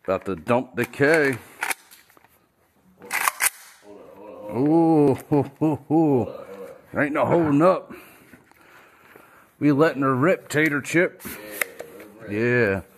About to dump the K. Ooh, hoo, hoo, hoo. There ain't no holding up. We letting her rip, Tater Chip. Yeah.